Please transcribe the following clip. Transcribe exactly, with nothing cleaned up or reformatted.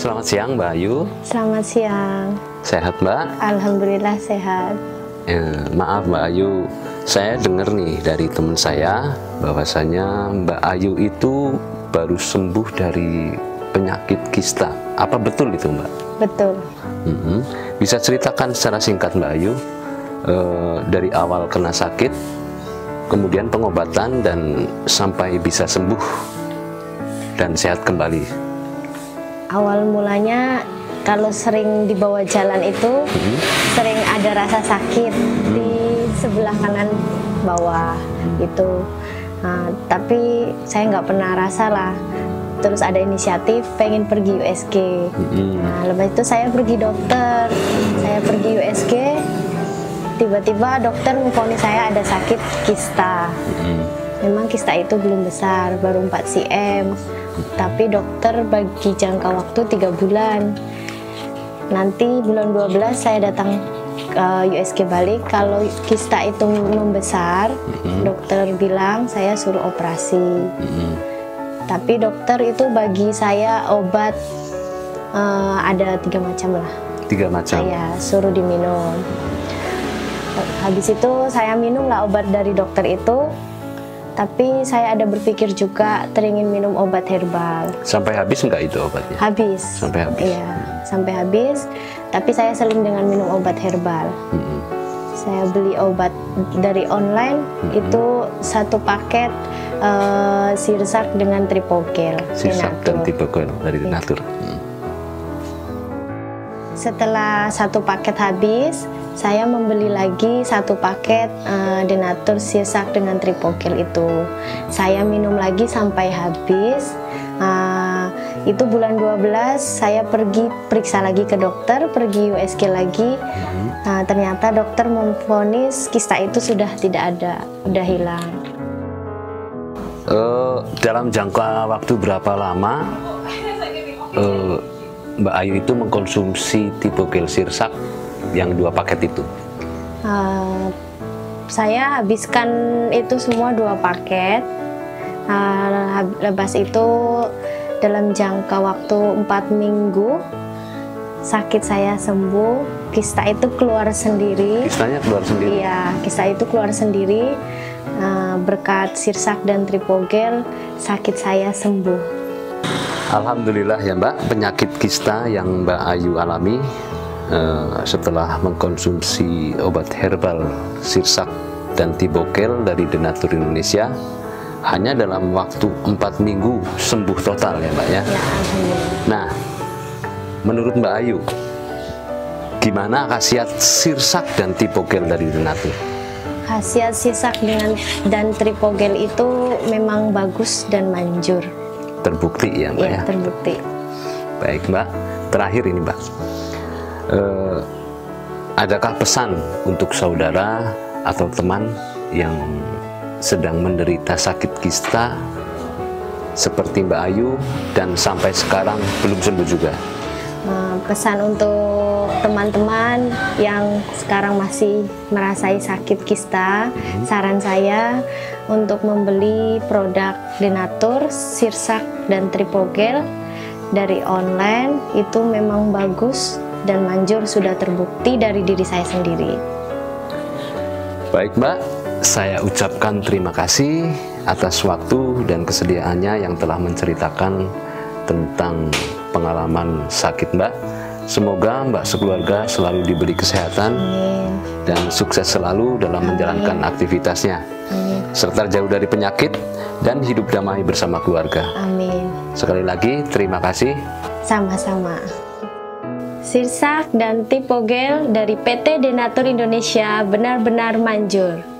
Selamat siang Mbak Ayu. Selamat siang. Sehat Mbak? Alhamdulillah sehat. Eh, maaf Mbak Ayu, saya dengar nih dari teman saya bahwasanya Mbak Ayu itu baru sembuh dari penyakit kista. Apa betul itu Mbak? Betul. Mm-hmm. Bisa ceritakan secara singkat Mbak Ayu eh, dari awal kena sakit, kemudian pengobatan dan sampai bisa sembuh dan sehat kembali. Awal mulanya kalau sering dibawa jalan itu hmm. sering ada rasa sakit hmm. di sebelah kanan bawah itu. Nah, tapi saya nggak pernah rasa lah. Terus ada inisiatif pengen pergi U S G. Hmm. Nah, lepas itu saya pergi dokter. Saya pergi U S G. Tiba-tiba dokter memvonis saya ada sakit kista. Hmm. Memang kista itu belum besar, baru empat cm. Tapi dokter bagi jangka waktu tiga bulan. Nanti bulan dua belas saya datang ke U S G balik. Kalau kista itu membesar, mm-hmm. dokter bilang saya suruh operasi. Mm-hmm. Tapi dokter itu bagi saya obat uh, ada tiga macam lah. Tiga macam. Saya suruh diminum. Habis itu saya minum lah obat dari dokter itu. Tapi saya ada berpikir juga teringin minum obat herbal. Sampai habis nggak itu obatnya? Habis. Sampai habis? Iya, sampai habis. Tapi saya seling dengan minum obat herbal. Mm-hmm. Saya beli obat dari online, mm-hmm. itu satu paket uh, sirsak dengan tripogel. Sirsak dan tripogel dari Denatur. Mm. Setelah satu paket habis, saya membeli lagi satu paket uh, Denatur sirsak dengan tripogel itu. Saya minum lagi sampai habis. Uh, itu bulan dua belas saya pergi periksa lagi ke dokter, pergi U S G lagi. Mm-hmm. uh, ternyata dokter memvonis kista itu sudah tidak ada, sudah hilang. Uh, dalam jangka waktu berapa lama uh, Mbak Ayu itu mengkonsumsi tripogel sirsak yang dua paket itu? Uh, saya habiskan itu semua dua paket. Uh, lepas itu dalam jangka waktu empat minggu sakit saya sembuh. Kista itu keluar sendiri. Kistanya keluar sendiri? Iya, kista itu keluar sendiri. Uh, berkat sirsak dan tripogel sakit saya sembuh. Alhamdulillah ya Mbak, penyakit kista yang Mbak Ayu alami Uh, setelah mengkonsumsi obat herbal sirsak dan tripogel dari Denatur Indonesia hanya dalam waktu empat minggu sembuh total ya Mbak ya. Ya, nah, menurut Mbak Ayu, gimana khasiat sirsak dan tripogel dari Denatur? Khasiat sirsak dengan dan tripogel itu memang bagus dan manjur. Terbukti ya Mbak ya? Ya, terbukti. Baik Mbak, terakhir ini Mbak. Uh, adakah pesan untuk saudara atau teman yang sedang menderita sakit kista seperti Mbak Ayu dan sampai sekarang belum sembuh juga? Uh, pesan untuk teman-teman yang sekarang masih merasai sakit kista, hmm. saran saya untuk membeli produk Denatur, sirsak dan tripogel dari online itu memang bagus dan manjur, sudah terbukti dari diri saya sendiri. Baik Mbak, saya ucapkan terima kasih atas waktu dan kesediaannya yang telah menceritakan tentang pengalaman sakit Mbak. Semoga Mbak sekeluarga selalu diberi kesehatan. Amin. Dan sukses selalu dalam Amin. Menjalankan aktivitasnya. Amin. Serta jauh dari penyakit dan hidup damai bersama keluarga. Amin. Sekali lagi terima kasih. Sama-sama. Sirsak dan tripogel dari P T Denatur Indonesia benar-benar manjur.